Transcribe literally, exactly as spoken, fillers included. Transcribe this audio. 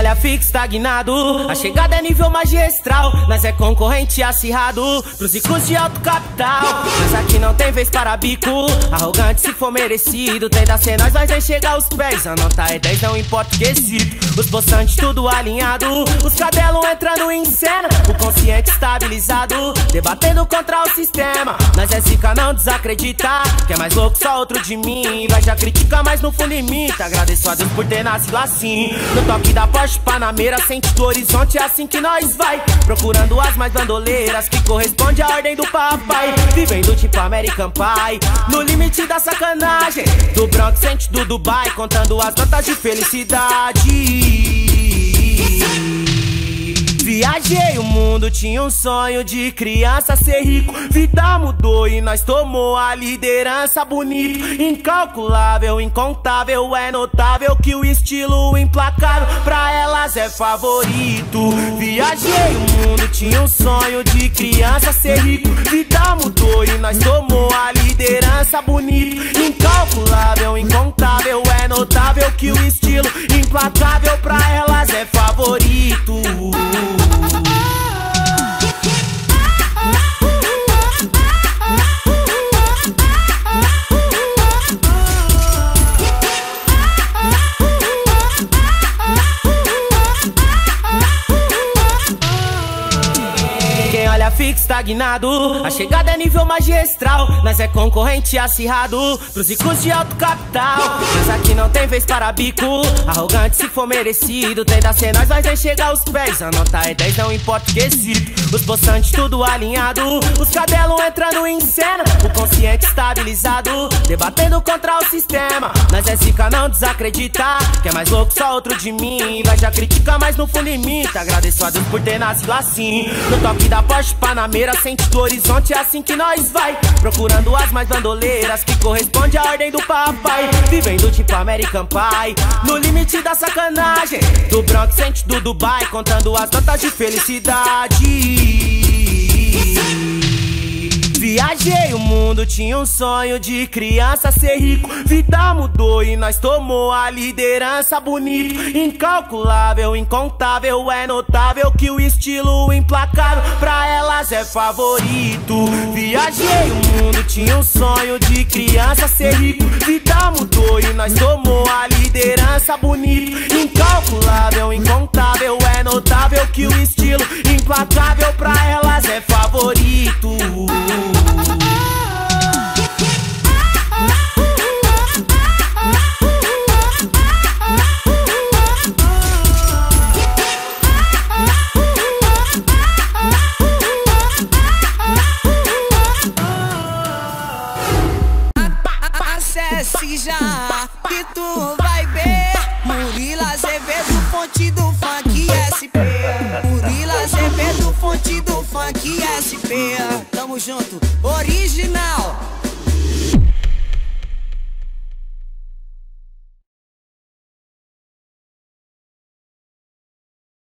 olha fica estagnado. A chegada é nível magistral, nós é concorrente acirrado pros ricos de alto capital. Mas aqui não tem vez para bico, arrogante se for merecido. Tem da ser nós, nós nem chega aos pés. A nota é dez, não importa o quesito. Os possantes tudo alinhado, os cabelos entrando em cena, o consciente estabilizado, debatendo contra o sistema. Nós é zica, não desacredita, que é mais louco só outro de mim. Vai já critica, mas no fundo imita. Agradeço a Deus por ter nascido assim. No toque da Porsche Panameira, sente do horizonte, é assim que nós vai, procurando as mais bandoleiras que corresponde à ordem do papai. Vivendo tipo American Pie, no limite da sacanagem, do Bronx, sente do Dubai, contando as notas de felicidade. Viajei o mundo, tinha um sonho de criança ser rico. Vida mudou e nós tomou a liderança bonito. Incalculável, incontável, é notável que o estilo implacável pra elas é favorito. Viajei o mundo, tinha um sonho de criança ser rico. Vida mudou e nós tomou a liderança bonito. Incalculável, incontável, é notável que o estilo implacável pra elas é favorito. Quem olha fica estagnado. A chegada é nível magistral, nós é concorrente acirrado pros ricos de alto capital. Mas aqui não tem vez para bico, arrogante se for merecido. Tem da ser nós, nós nem chega aos pés. A nota é dez, não importa o quesito. Os possantes tudo alinhado, os cabelos entrando em cena, o consciente estabilizado, debatendo contra o sistema. Nós é zica, não desacredita, que é mais louco só outro de mim. Vai já critica, mas no fundo imita. Agradeço a Deus por ter nascido assim. No toque da Porsche Panameira, sente do horizonte, é assim que nós vai, procurando as mais bandoleiras que corresponde à ordem do papai. Vivendo tipo American Pie, no limite da sacanagem, do Bronx, sente do Dubai, contando as notas de felicidade. Viajei o mundo, tinha um sonho de criança ser rico. Vida mudou e nós tomou a liderança bonito. Incalculável, incontável, é notável que o estilo implacável pra elas é favorito. Viajei o mundo, tinha um sonho de criança ser rico. Vida mudou e nós tomou a liderança bonito. Incalculável, incontável, é notável que o estilo implacável pra elas é favorito. Acesse já que tu vai ver Murilo Azevedo, fonte do funk S P. Murilo Azevedo, fonte do funk S P. Tamo junto, original.